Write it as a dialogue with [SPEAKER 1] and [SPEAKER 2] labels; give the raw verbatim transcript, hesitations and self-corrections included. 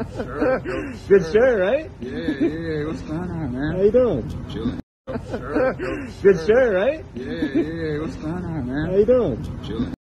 [SPEAKER 1] Sure,
[SPEAKER 2] Good shirt, right?
[SPEAKER 1] Yeah, yeah. What's going on, man?
[SPEAKER 2] How you doing?
[SPEAKER 1] Chilling. Sure,
[SPEAKER 2] Good shirt, right?
[SPEAKER 1] Yeah, yeah. What's going on, man?
[SPEAKER 2] How you doing?
[SPEAKER 1] Chilling.